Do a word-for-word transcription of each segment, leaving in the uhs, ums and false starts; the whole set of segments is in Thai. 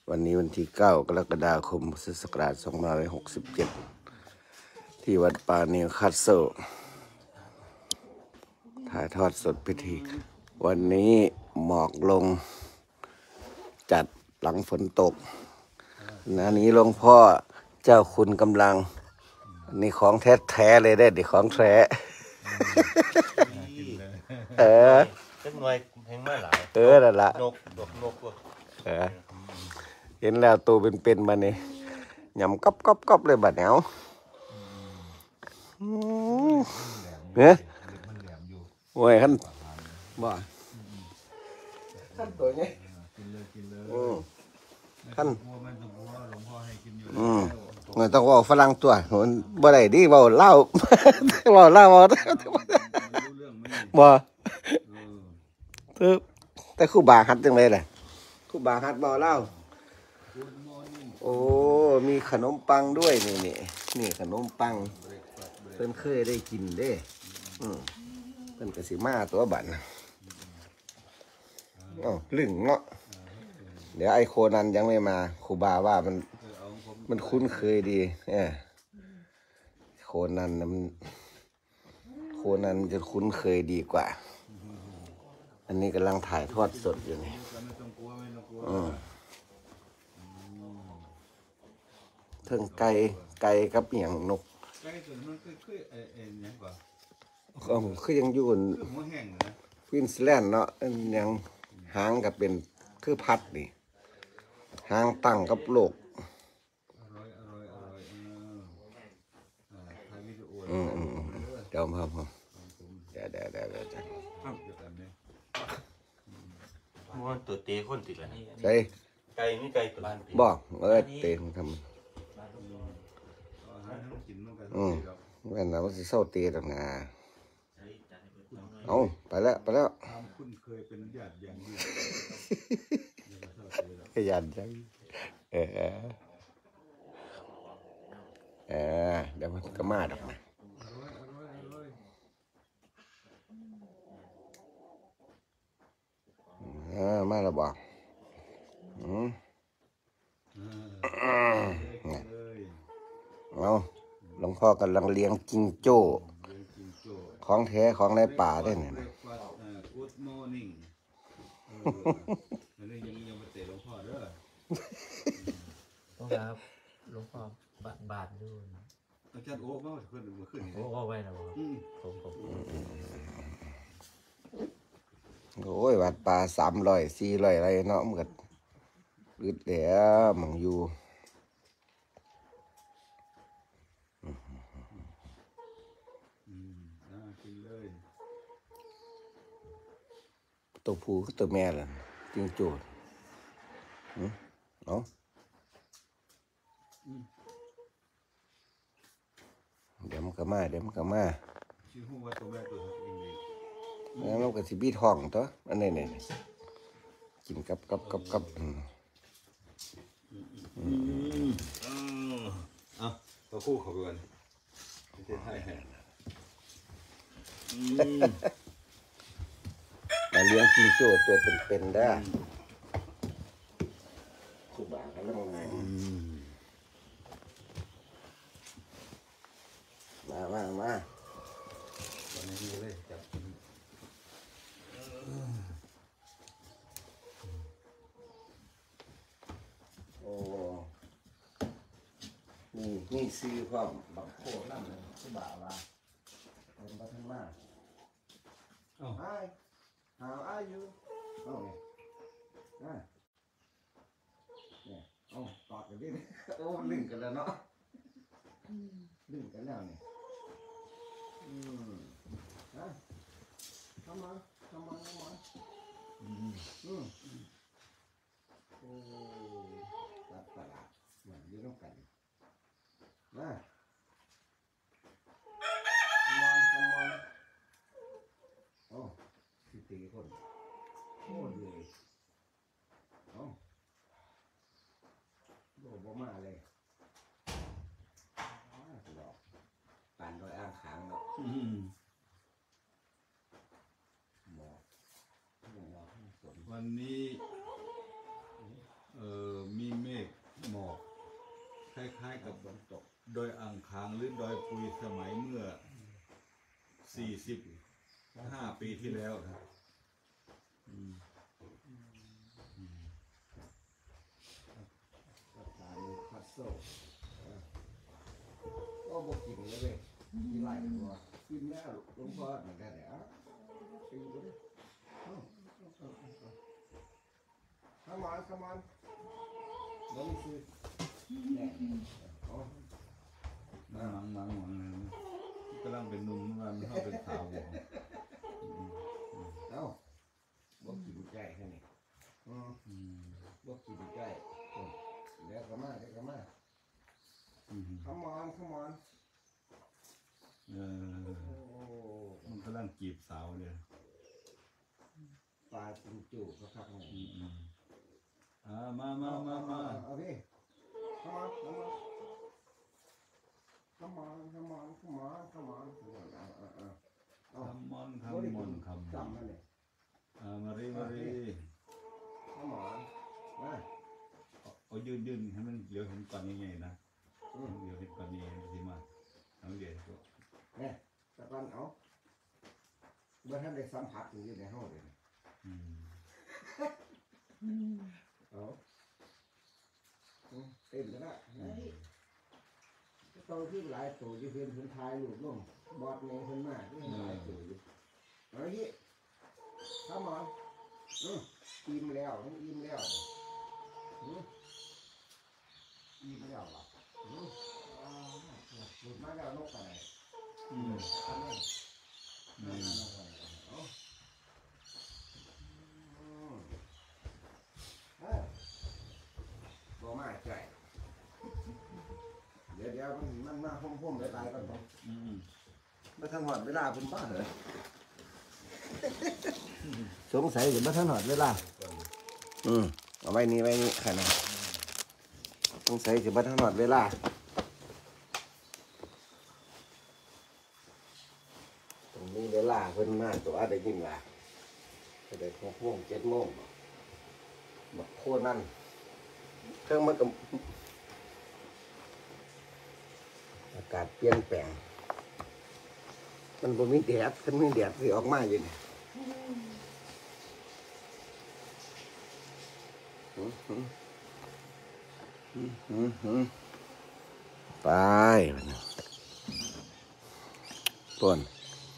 วันนี้วันที่เก้ากรกฎาคมพุทธศักราชสองพันห้าร้อยหกสิบเจ็ดที่วัดป่านิวคาสเซิลถ่ายทอดสดพิธีวันนี้หมอกลงจัดหลังฝนตกนานี้หลวงพ่อเจ้าคุณกำลังนี่ของแท้แท้เลยได้ดิของแท้เออจักหน่อยแพงมากหลายเออนั่นละนกดอกนกพวกเออเห็นแล้วตัวเป็นๆมาเนี่ยยำก๊อบก๊อบก๊อบเลยบาดเหนียวเนี่ยโอ้ยขั้นบ่ขั้นตัวนี้ขั้นอืมเงินต้องว่าฝรั่งตัวมันบ่ได้ดิว่าเล่าว่าเล่าว่าบ่แต่ครูบาฮัดจังเลยแหละครูบาฮัดบ่เล่าโอ้มีขนมปังด้วยนี่นี่นี่ขนมปังเพิ่นเคยได้กินเด้อืมเพิ่นกสิมาตัวบัตรอ๋อลึงเนาะเดี๋ยวไอโคนันยังไม่มาครูบาว่ามันมันคุ้นเคยดีเนี่ยโคนันมันโคนันจะคุ้นเคยดีกว่าอันนี้กำลังถ่ายทอดสดอยู่นี่อืมเทิงไก่ไก่กับเหียงนกไก่ส่วนมันคือคือเอ็นยังก่อนเออคือยังอยู่นควีนสแลนด์เนาะยังหางกับเป็นคือพัดนี่หางตั้งกับโลกอืมอืมเดี๋ยวมาพอเดี๋ยวเดี๋ยวเดี๋ยวเดี๋ยวจังมันตัวเตะคนติดแล้วใช่ไก่ไม่ไก่ตัวบอกเออเตะทำอืมแม่นแล้วมันจะเศร้าเตะต่างหากเอาไปแล้วไปแล้วคุณเคยเป็นญาติอย่างนี้ญาติจังเออเออเดี๋ยวมันก็มาดอกนะเออมาแล้วบอกอืมเอาหลวงพ่อกำลังเลี้ยงจิงโจ้ของแท้ของในป่าได้เนี่ยนะต้องครับหลวงพ่อบาทบาทด้วยอาจารย์โอ้มาขึ้นมาขึ้นโอ้โอ้ไว้นะผมผมโอ้ยวัดป่าสามร้อยสี่ร้อยอะไรเนาะมันก็อึดแล้วมังอยู่ตัวผู้กับตัวแม่ล่ะจริงโจทย์เนาะเดี๋ยวมันก็มาเดี๋ยวมันก็มาแล้วมันก็สิบีท้องตัวอันนี้นี่กินกับกับกับกับอืมเอาตัวคู่เขาไปก่อนจะให้มาเลี้ยงจิงโจ้ตัวเป็นๆได้ครูบาเขาเล่าไงมามามาวันนี้เลยจับโอ้นี่นี่ซื้อความบักโคนั่นเลยครูบาว่าเป็นบัตรมาอ๋อ Hi how are you โอ้เนี่ยนะเนี่ยโอ้กอดกันดิโอ้ลึงกันแล้วเนาะลึงกันแล้วเนี่ยอืมฮะเข้ามาเข้ามาเข้ามาอืมอืมโอ้ตัดตลาดเหมือนยืนกันนะมอนขมอนโอ้สิบสี่คนโคตรเลยโอ้โบบ่มาเลยหลอกปั่นโดยอ้างขางเนาะวันนี้เอ่อมีเมล้ายๆกับฝนตกดอยอ่างขางหรือดอยปุยสมัยเมื่อสี่สิบห้าปีที่แล้วนะอืมสถานีคัสโซ่ก็บอกกินเลยเว้ยกินไรตัวกินแล้วหลวงพ่อเหมือนกันเนี่ยกินกูดิขมอนขมอนน้องซื้อแน่อ๋อมังมังมังมังกำลังเป็นหนุ่มมันเข้าเป็นสาวบ่เอ้าบอกกินใจแค่นี้อืมอืมบอกกินใจเดี๋ยวก็มาเดี๋ยวก็มาอืมขมอนขมอนเออโอ้มันกำลังจีบสาวเลยปลาจิงจูก็ครับไงอืมอืมอ่ามามามามาเอาพี่ขมอนขมอนขมอนขมอนขมอนขมอนขมอนเอาเอาเอาเอาคำมอนคำมอนคำมอจำนมันเนี่ยอ่ามารีมารีขมอนนะเอาเอายืนยืนให้มันเดี๋ยวเห็นก่อนยังไงนะอืมเดี๋ยวเห็นก่อนยังไงสิมาเอาเดี๋ยวเนี่ยตะกอนเอาเมื่อท่านได้สัมผัสอยู่ในห้องเลยอืมเอาอืมเต็มแล้วนะเฮ้ยต้องที่หลายตัวอยู่เพื่อนเพื่อนทายลูกน้องบอดเนยเพื่อนมากที่หลายตัวอยู่เอาที่ขมอนอืมอิ่มแล้วมันอิ่มแล้วอืมอิ่มแล้วล่ะอืมอ่าหลุดมาแล้วนกอะไรอืมอันนี้อืมเอาอืมเอ้ยบ่มาใจเดี๋ยวเดี๋ยวมันมันมาพุ่มๆไปตายก่อนผมอืมมาทันหอดเวลาคุณป้าเหรอ สงสัยจะมาทันหอดเวลา อืมเอาไว้นี่ไว้นี่ขนาดสงสัยจะมาทันหอดเวลาตรงนี้เวลาเพิ่นมาตัวได้ยินว่าจะได้หกโมงเจ็ดโมงบักโคนั่นเครื่องมันกับอากาศเปลี่ยนแปลงมันบ่มีแดดมันมีแดดที่ออกมาอยู่นี่หืมหืมหืมหืมหืมไปต้น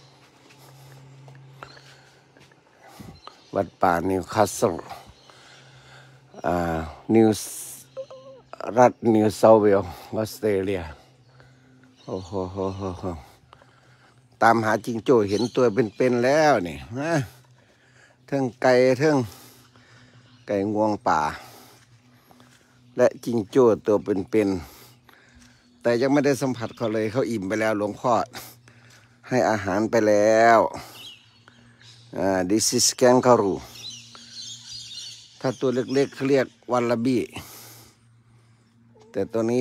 วัดป่านิวคาสเซิลอ่านิวส์รัฐนิวเซาท์เวลส์ออสเตรเลียโอ้โหโหโหโหตามหาจิงโจ้เห็นตัวเป็นๆแล้วนี่นะเทิงไก่เทิงไก่งวงป่า และจิงโจ้ตัวเป็นๆแต่ยังไม่ได้สัมผัสเขาเลยเขาอิ่มไปแล้วหลวงพ่อให้อาหารไปแล้วอ่า this is kangaroo ถ้าตัวเล็กๆเขาเรียกวัลลาบี้แต่ตัวนี้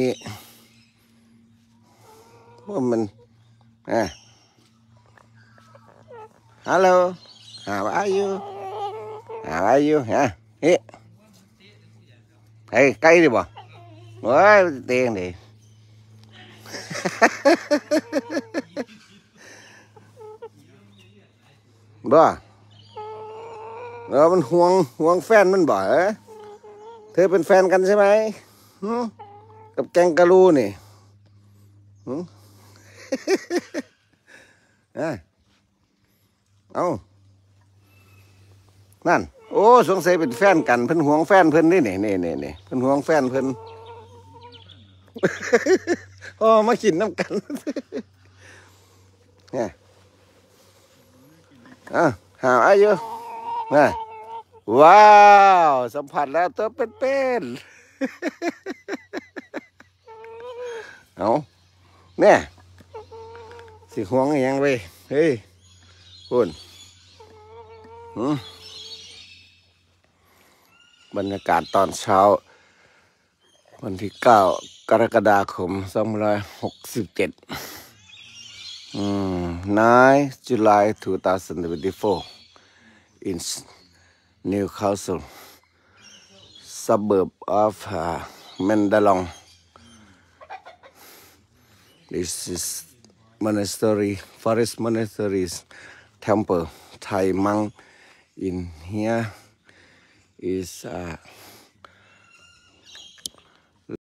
ว่ามันอ่ะ hello how are you how are you ฮะเฮ้เฮ้ยไก่ดิบ่โอ้ยเตียงดิ บ่เออมันห่วงห่วงแฟนมันบ่เออเธอเป็นแฟนกันใช่ไหมหืมกับแกงกะรูนี่หืม เอ้ยเอานั่นโอ้สงสัยเป็นแฟนกันเพิ่นห่วงแฟนเพิ่นนี่นี่นี่นี่นี่เพิ่นห่วงแฟนเพิ่น โอ้มากินน้ำกัน เนี่ยอ่ะหาอายุมาว้าวสัมผัสแล้วตัวเป็นๆ เอาเนี่ยสิห่วงอยังเว้ยเฮ้ยคุณหืมบรรยากาศตอนเช้าวันที่เก้ากรกฎาคมสองพันหกสิบเจ็ดอืม ninth July twenty twenty-four in Newcastle suburb of uh, Mandalong This is monastery, forest monasteries, temple, Thai monk in here is uh,